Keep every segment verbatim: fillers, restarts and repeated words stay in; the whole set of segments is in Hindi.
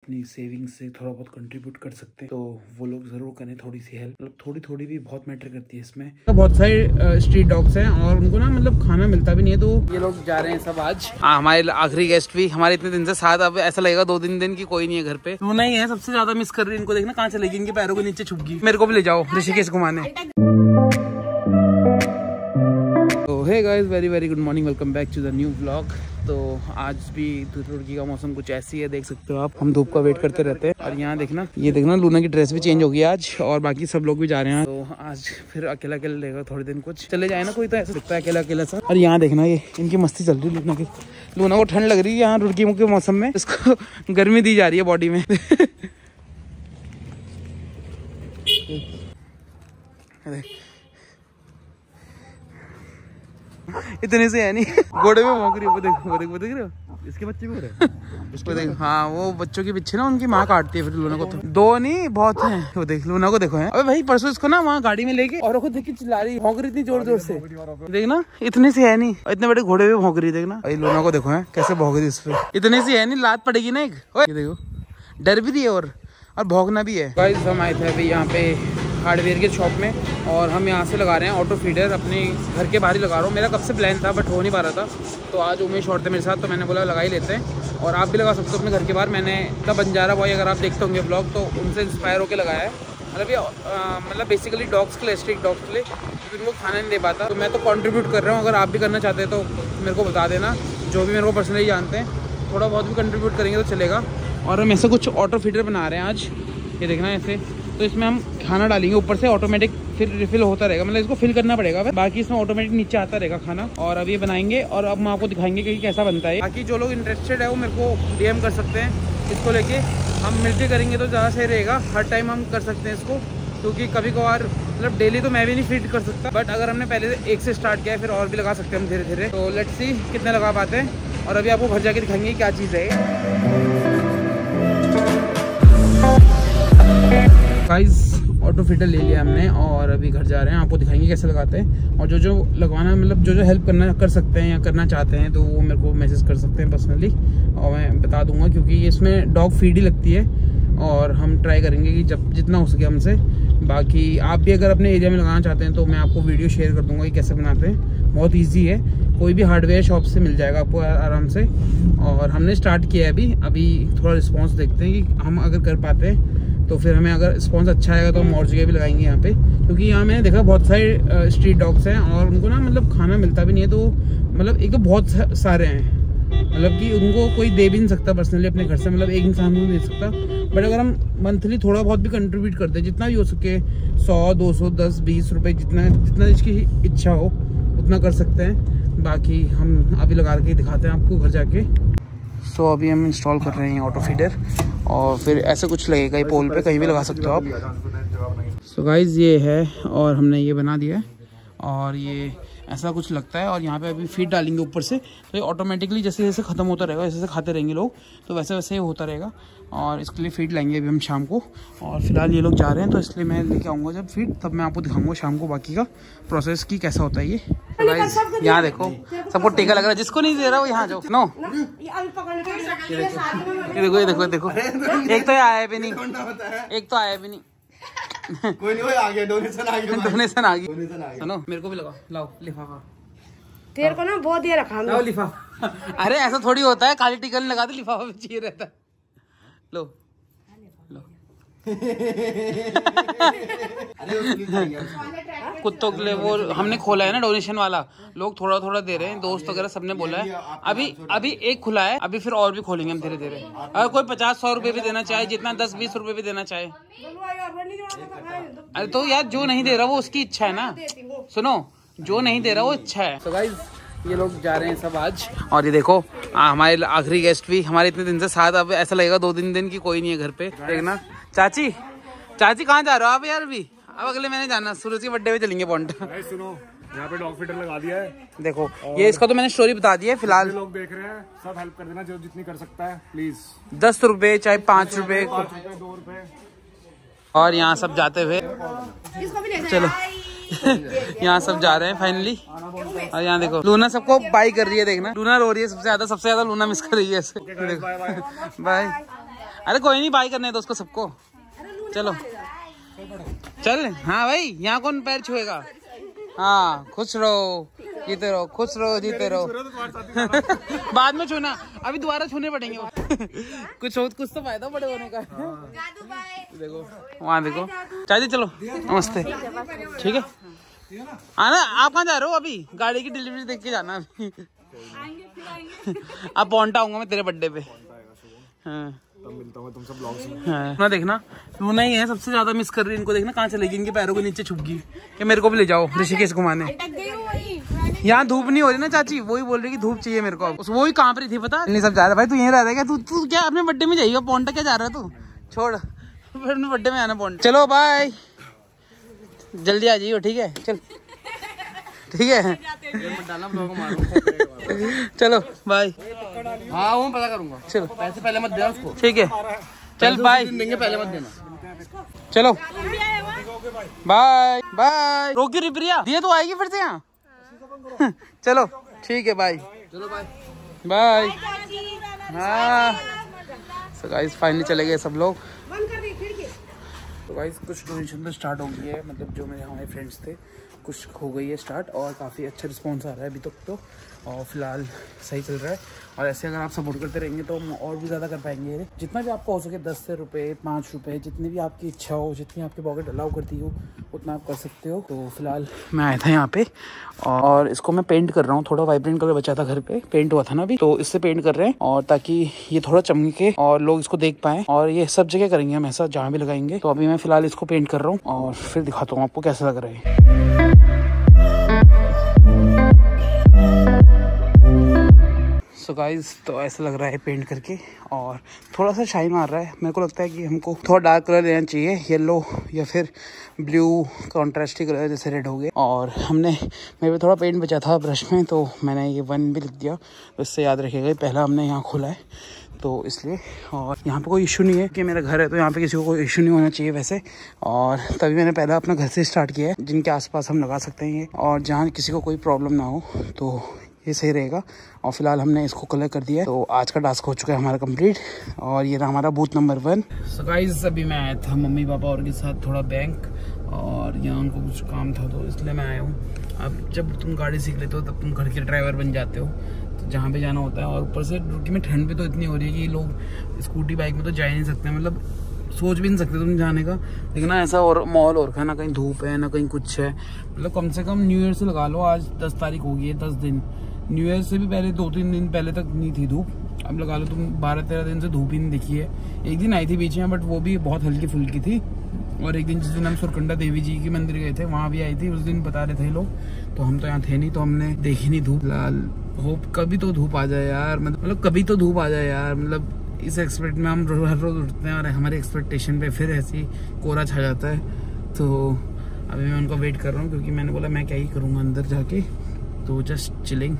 अपनी सेविंग्स से थोड़ा बहुत कंट्रीब्यूट कर सकते हैं तो वो लोग जरूर करें थोड़ी सी हेल्प। मतलब थोड़ी थोड़ी भी बहुत मैटर करती है इसमें। तो बहुत सारे स्ट्रीट डॉग्स हैं और उनको ना मतलब खाना मिलता भी नहीं है, तो ये लोग जा रहे हैं सब आज। हाँ, हमारे आखिरी गेस्ट भी हमारे इतने दिन से साथ, अब ऐसा लगेगा दो दिन दिन की कोई नहीं है घर पे। लूना ही है सबसे ज्यादा मिस कर रही है इनको। देखना कहाँ चलेगी, इनके पैरों के नीचे छुप गई। मेरे को भी ले जाओ ऋषिकेश घुमाने। तो hey guys, very very good morning, welcome back to the new vlog. तो आज भी तुर्की का मौसम कुछ ऐसी है, देख सकते हो आप। हम धूप का वेट करते रहते हैं। और यहाँ देखना, ये देखना लूना की ड्रेस भी चेंज होगी आज, और बाकी सब लोग भी जा रहे हैं। तो आज फिर अकेला अकेला लेगा थोड़े दिन, कुछ चले जाए ना कोई, तो ऐसा दिखता है अकेला अकेला सा। और यहाँ देखना, ये इनकी मस्ती चल रही है लूना की। लूना को ठंड लग रही है यहाँ तुर्की के मौसम में, इसको गर्मी दी जा रही है बॉडी में। इतने से है नहीं, घोड़े में भौंक रही है। वो देख वो देख वो देख रहे हो, इसके बच्चे भी हो रहे हैं। इसको देख, हाँ वो बच्चों के पीछे ना उनकी माँ काटती है फिर लूना को। तो दो नहीं बहुत हैं। वो देख लूना को देखो है। अबे भाई परसों इसको ना वहाँ गाड़ी में लेके और को देख के चिल्ला रही, भौंक रही थी जोर जोर से। देखना इतने से है नहीं, इतने बड़े घोड़े में भौंक रही। देखना भाई लूना को देखो है कैसे भौंक रही इस पे। इतने से है नहीं, लात पड़ेगी ना एक। ये देखो डर भी रही है और और भौंकना भी है। गाइस हम आए थे अभी यहाँ पे हार्डवेयर के शॉप में, और हम यहाँ से लगा रहे हैं ऑटो फीडर। अपने घर के बाहर ही लगा रहा हूँ। मेरा कब से प्लान था बट हो नहीं पा रहा था, तो आज उमेश और थे मेरे साथ, तो मैंने बोला लगा ही लेते हैं। और आप भी लगा सकते हो अपने घर के बाहर। मैंने द बंजारा बॉय, अगर आप देखते होंगे ब्लॉग, तो उनसे इंस्पायर होकर लगाया है। मतलब ये मतलब बेसिकली डॉग्स के लिए, स्ट्रीट डॉग्स के लिए, क्योंकि उनको खाना नहीं दे पाता। तो मैं तो कंट्रीब्यूट कर रहा हूँ। अगर आप भी करना चाहते हैं तो मेरे को बता देना। जो भी मेरे को पर्सनली जानते हैं, थोड़ा बहुत भी कंट्रीब्यूट करेंगे तो चलेगा। और हम ऐसे कुछ ऑटो फीडर बना रहे हैं आज। ये देखना ऐसे, तो इसमें हम खाना डालेंगे ऊपर से, ऑटोमेटिक फिर रिफिल होता रहेगा। मतलब इसको फिल करना पड़ेगा, बाकी इसमें ऑटोमेटिक नीचे आता रहेगा खाना। और अब ये बनाएंगे और अब हम आपको दिखाएंगे कि कैसा बनता है। बाकी जो लोग इंटरेस्टेड है वो मेरे को डीएम कर सकते हैं इसको लेके। हम मिलके करेंगे तो ज़्यादा सही रहेगा। हर टाइम हम कर सकते हैं इसको, क्योंकि कभी कभार मतलब डेली तो मैं भी नहीं फीड कर सकता, बट अगर हमने पहले से एक से स्टार्ट किया है फिर और भी लगा सकते हैं हम धीरे धीरे। तो लेट्स सी कितने लगा पाते हैं, और अभी आपको घर जाके दिखाएंगे क्या चीज़ है। गाइस ऑटो फीडर ले लिया हमने और अभी घर जा रहे हैं। आपको दिखाएंगे कैसे लगाते हैं, और जो जो लगवाना मतलब जो जो हेल्प करना कर सकते हैं या करना चाहते हैं तो वो मेरे को मैसेज कर सकते हैं पर्सनली, और मैं बता दूंगा। क्योंकि इसमें डॉग फीड ही लगती है, और हम ट्राई करेंगे कि जब जितना हो सके हमसे। बाकी आप भी अगर अपने एरिया में लगाना चाहते हैं तो मैं आपको वीडियो शेयर कर दूंगा कि कैसे बनाते हैं। बहुत ईजी है, कोई भी हार्डवेयर शॉप से मिल जाएगा आपको आराम से। और हमने स्टार्ट किया है अभी अभी थोड़ा रिस्पॉन्स देखते हैं कि हम अगर कर पाते हैं तो फिर हमें अगर रिस्पॉन्स अच्छा आएगा तो हम और जगह भी लगाएंगे यहाँ पे। क्योंकि यहाँ मैंने देखा बहुत सारे स्ट्रीट डॉग्स हैं और उनको ना मतलब खाना मिलता भी नहीं है। तो मतलब एक तो बहुत सारे हैं, मतलब कि उनको कोई दे भी नहीं सकता पर्सनली अपने घर से, मतलब एक इंसान को नहीं दे सकता। बट अगर हम मंथली थोड़ा बहुत भी कंट्रीब्यूट करते हैं, जितना भी हो सके, सौ दो सौ दस बीस रुपये, जितना जितना जिसकी इच्छा हो उतना कर सकते हैं। बाकी हम अभी लगा के दिखाते हैं आपको घर जाके। सो so, अभी हम इंस्टॉल कर रहे हैं ऑटो फीडर, और फिर ऐसे कुछ लगेगा ये पोल पे, कहीं भी लगा सकते हो आप। सो so गाइज ये है, और हमने ये बना दिया है, और ये ऐसा कुछ लगता है। और यहाँ पे अभी फीड डालेंगे ऊपर से, तो ये ऑटोमेटिकली जैसे जैसे ख़त्म होता रहेगा, जैसे जैसे खाते रहेंगे लोग, तो वैसे वैसे ही होता रहेगा। और इसके लिए फीड लाएंगे अभी हम शाम को। और फिलहाल ये लोग जा रहे हैं, तो इसलिए मैं लेके आऊँगा जब फीड, तब मैं आपको दिखाऊंगा शाम को बाकी का प्रोसेस की कैसा होता है ये। तो गाइस यहाँ देखो, सबको टीका लग रहा है, जिसको नहीं दे रहा वो यहाँ जाओ। नो ये देखो ये देखो देखो, एक तो आया भी नहीं, एक तो आया भी नहीं। कोई नहीं, आ गया डोनेशन आ गया, डोनेशन आ गया। सुनो मेरे को भी लगाओ, लाओ लिफाफा। तेरे को ना बहुत ये रखा, लाओ लिफाफा। अरे ऐसा थोड़ी होता है, खाली टिकट लगा दे, लिफाफा भी चाहिए रहता है। लो लो कुत्तों के लिए वो हमने खोला है ना डोनेशन वाला, लोग थोड़ा थोड़ा दे रहे हैं, दोस्त वगैरह सबने बोला है। अभी अभी एक खुला है, अभी फिर और भी खोलेंगे हम धीरे धीरे। अगर कोई पचास सौ रुपए भी देना चाहे, जितना दस बीस रुपए भी देना चाहे। अरे तो यार जो नहीं दे रहा वो उसकी इच्छा है ना, सुनो जो नहीं दे रहा वो इच्छा है। तो गाइस ये लोग जा रहे हैं सब आज, और ये देखो आ, हमारे आखिरी गेस्ट भी हमारे इतने दिन से साथ, अब ऐसा लगेगा दो दिन दिन की कोई नहीं है घर पे। देखना चाची, चाची कहाँ जा रहे हो आप यार? अभी अब अगले महीने जाना, सूरज के बर्थडे पे चलेंगे पॉइंट। सुनो यहाँ पे डॉग फीडर लगा दिया है, देखो ये इसका तो मैंने स्टोरी बता दी है। फिलहाल लोग देख रहे हैं, सब हेल्प कर देना जो जितनी कर सकता है प्लीज। दस रुपए चाहे पाँच रुपए दो रुपए। और यहाँ सब जाते हुए, चलो यहाँ सब जा रहे हैं फाइनली। और यहाँ देखो लूना सबको बाय कर रही है, देखना लूना रो रही है सबसे ज्यादा, सबसे ज्यादा लूना मिस कर रही है। बाय। अरे कोई नहीं, बाय करने दो उसको सबको। चलो चल। हाँ भाई, यहाँ कौन पैर छुएगा। हाँ, खुश रहो, जीते रहो, खुश रहो, जीते रहो। बाद में छूना, अभी दोबारा छूने पड़ेंगे। कुछ हो, कुछ तो फायदा बड़े होने का। देखो वहाँ देखो चाची। चलो नमस्ते। ठीक है, आना। आप कहाँ जा रहे हो अभी? गाड़ी की डिलीवरी देख के जाना अभी। अब पहुंचा आऊंगा मैं तेरे बर्थडे पे। हाँ तब मिलता हूँ तुम सब ब्लॉग्स में। हाँ ना, देखना लूना ही है सबसे ज्यादा मिस कर रही है इनको। देखना कहाँ चलेगी, इनके पैरों के नीचे छुप गई। कि मेरे को भी ले जाओ ऋषिकेश घुमाने। यहाँ धूप नहीं हो रही ना चाची, वही बोल रही कि धूप चाहिए मेरे को। वो ही कांप रही थी पता नहीं। सब जा रहा भाई, तू यहीं रह रहा है क्या? तू तू क्या अपने बर्थडे में जाइएगा? पौंटा क्या जा रहा है तू? छोड़, फिर अपने बर्थडे में आना पौंटा। चलो बाय, जल्दी आ जाइयो। ठीक है, चल ठीक है। चलो बाय। हाँ वो पता करूंगा। चलो पैसे पहले मत देना उसको। ठीक है, चल बाय। देंगे, पहले मत देना। चलो बाय बाय। रोकी रही प्रिया, दिए तो आएगी फिर से यहाँ। चलो ठीक है, बाय। चलो बाय बाय। हाँ सो गाइस फाइनली चले गए सब लोग। तो गाइस कुछ डोनेशन तो स्टार्ट हो गई है, मतलब जो मेरे हमारे फ्रेंड्स थे कुछ हो गई है स्टार्ट, और काफ़ी अच्छा रिस्पॉन्स आ रहा है अभी तक तो, और फिलहाल सही चल रहा है। और ऐसे अगर आप सपोर्ट करते रहेंगे तो हम और भी ज़्यादा कर पाएंगे। जितना भी आपको हो सके, दस से रुपये, पाँच रुपये, जितनी भी आपकी इच्छा हो, जितनी आपकी पॉकेट अलाउ करती हो, उतना आप कर सकते हो। तो फिलहाल मैं आया था यहाँ पे और इसको मैं पेंट कर रहा हूँ। थोड़ा वाइब्रेंट कलर बचा था घर पे, पेंट हुआ था ना अभी, तो इससे पेंट कर रहे हैं, और ताकि ये थोड़ा चमके और लोग इसको देख पाएँ। और ये सब जगह करेंगे हम ऐसा, जहाँ भी लगाएंगे। तो अभी मैं फिलहाल इसको पेंट कर रहा हूँ और फिर दिखाता हूँ आपको कैसा लग रहा है। सो गाइस तो ऐसा लग रहा है पेंट करके, और थोड़ा सा शाइन मार रहा है। मेरे को लगता है कि हमको थोड़ा डार्क कलर देना चाहिए, येलो या फिर ब्लू कॉन्ट्रास्टी कलर जैसे रेड हो गए। और हमने मेरे पे थोड़ा पेंट बचा था ब्रश में, तो मैंने ये वन भी लिख दिया, तो इससे याद रखेगा पहला हमने यहाँ खोला है तो इसलिए। और यहाँ पे कोई इशू नहीं है कि मेरा घर है तो यहाँ पे किसी को कोई इशू नहीं होना चाहिए वैसे। और तभी मैंने पहला अपना घर से स्टार्ट किया है, जिनके आसपास हम लगा सकते हैं ये, और जहाँ किसी को कोई प्रॉब्लम ना हो तो ये सही रहेगा। और फिलहाल हमने इसको कलर कर दिया है, तो आज का टास्क हो चुका है हमारा कंप्लीट। और ये रहा हमारा booth number one. So guys अभी मैं आया था मम्मी पापा और के साथ थोड़ा बैंक, और यहाँ उनको कुछ काम था तो इसलिए मैं आया हूँ। अब जब तुम गाड़ी सीख लेते हो तब तुम घर के ड्राइवर बन जाते हो, तो जहाँ पे जाना होता है। और ऊपर से रुकी में ठंड भी तो इतनी हो रही है कि लोग स्कूटी बाइक में तो जा ही नहीं सकते, मतलब सोच भी नहीं सकते तुम जाने का। लेकिन ना ऐसा और माहौल और है ना, कहीं धूप है ना कहीं कुछ है। मतलब कम से कम न्यू ईयर से लगा लो, आज दस तारीख हो गई है, दस दिन। न्यू ईयर से भी पहले दो तीन दिन पहले तक नहीं थी धूप, अब लगा लो तुम बारह तेरह दिन से धूप ही नहीं दिखी है। एक दिन आई थी बीच में, बट वो भी बहुत हल्की फुल्की थी। और एक दिन जिस दिन हम सुरकंडा देवी जी के मंदिर गए थे वहाँ भी आई थी, उस दिन बता रहे थे लोग, तो हम तो यहाँ थे नहीं, तो हमने देखी नहीं धूप। लाल होप कभी तो धूप आ जाए यार, मतलब कभी तो धूप आ जाए यार। मतलब इस एक्सपेक्ट में हम हर रोज उठते हैं और हमारे एक्सपेक्टेशन पे फिर ऐसी कोहरा छा जाता है। तो अभी मैं उनका वेट कर रहा हूँ, क्योंकि मैंने बोला मैं क्या ही करूँगा अंदर जाके, तो जस्ट चिलिंग।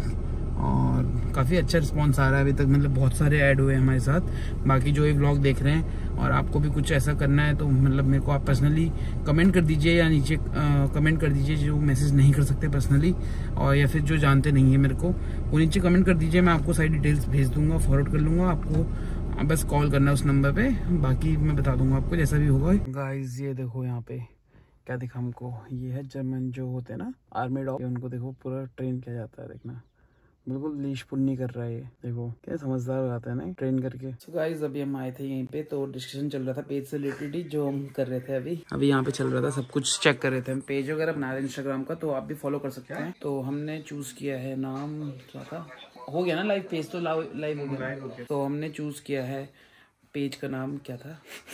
और काफ़ी अच्छा रिस्पांस आ रहा है अभी तक, मतलब बहुत सारे ऐड हुए हैं हमारे साथ। बाकी जो ये व्लॉग देख रहे हैं और आपको भी कुछ ऐसा करना है तो मतलब मेरे को आप पर्सनली कमेंट कर दीजिए, या नीचे कमेंट कर दीजिए जो मैसेज नहीं कर सकते पर्सनली, और या फिर जो जानते नहीं है मेरे को, वो नीचे कमेंट कर दीजिए। मैं आपको सारी डिटेल्स भेज दूंगा, फॉरवर्ड कर लूँगा आपको, बस कॉल करना है उस नंबर पे, बाकी मैं बता दूंगा आपको जैसा भी होगा। गाइस ये देखो यहाँ पे क्या दिखा हमको, ये है जर्मन जो होते हैं ना आर्मी डॉग, उनको देखो पूरा ट्रेन किया जाता है। देखना बिल्कुल लीश पुन्नी कर रहा है ये, देखो क्या समझदार हो जाता है ना ट्रेन करके। सो गाइस अभी हम आए थे यहीं पे, तो डिस्कशन चल रहा था पेज से रिलेटेड ही जो हम कर रहे थे अभी अभी यहाँ पे चल रहा था, सब कुछ चेक कर रहे थे हम। पेज वगैरह बना रहे हैं इंस्टाग्राम का, तो आप भी फॉलो कर सकते हैं। तो हमने चूज किया है नाम, क्या था, हो गया ना लाइव पेज, तो लाइव हो गया। तो हमने चूज किया है पेज का नाम क्या था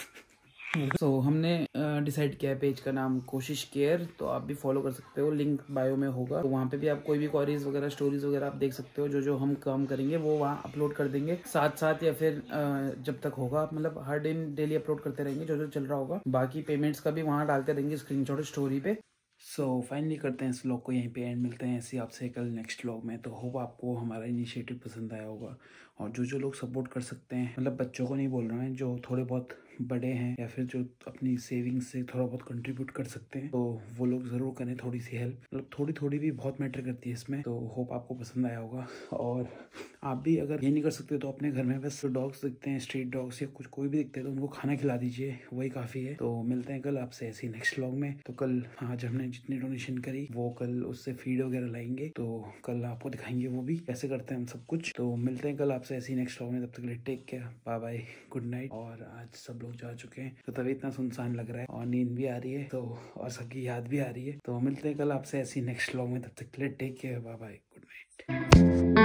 तो so, हमने डिसाइड uh, किया है पेज का नाम कोशिश केयर। तो आप भी फॉलो कर सकते हो, लिंक बायो में होगा। तो वहाँ पे भी आप कोई भी क्वेरीज वगैरह स्टोरीज वगैरह आप देख सकते हो, जो जो हम काम करेंगे वो वहाँ अपलोड कर देंगे साथ साथ, या फिर uh, जब तक होगा, मतलब हर दिन डेली अपलोड करते रहेंगे जो जो चल रहा होगा। बाकी पेमेंट्स का भी वहाँ डालते रहेंगे स्क्रीनशॉट स्टोरी पे। सो so, फाइनली करते हैं इस व्लॉग को यहीं पे एंड, मिलते हैं ऐसे आपसे कल नेक्स्ट व्लॉग में। तो होप आपको हमारा इनिशिएटिव पसंद आया होगा, और जो जो लोग सपोर्ट कर सकते हैं, मतलब बच्चों को नहीं बोल रहा मैं, जो थोड़े बहुत बड़े हैं या फिर जो अपनी सेविंग्स से थोड़ा बहुत कंट्रीब्यूट कर सकते हैं, तो वो लोग जरूर करें थोड़ी सी हेल्प। मतलब थोड़ी थोड़ी भी बहुत मैटर करती है इसमें। तो होप आपको पसंद आया होगा। और आप भी अगर ये नहीं कर सकते तो अपने घर में बस डॉग्स दिखते हैं, स्ट्रीट डॉग्स या कुछ कोई भी दिखते हैं, तो उनको खाना खिला दीजिए, वही काफ़ी है। तो मिलते हैं कल आपसे ऐसे नेक्स्ट व्लॉग में। तो कल आज हमने जितनी डोनेशन करी वो कल उससे फीड वगैरह लाएंगे, तो कल आपको दिखाएंगे वो भी कैसे करते हैं हम सब कुछ। तो मिलते हैं कल आपसे ऐसे नेक्स्ट व्लॉग में। तब तक के लिए take care, bye bye, good night. और आज सब लोग जा चुके हैं तो तभी इतना सुनसान लग रहा है और नींद भी आ रही है, तो और सबकी याद भी आ रही है। तो मिलते हैं कल आपसे ऐसी नेक्स्ट व्लॉग में। तब तक के लिए take care, bye bye, good night.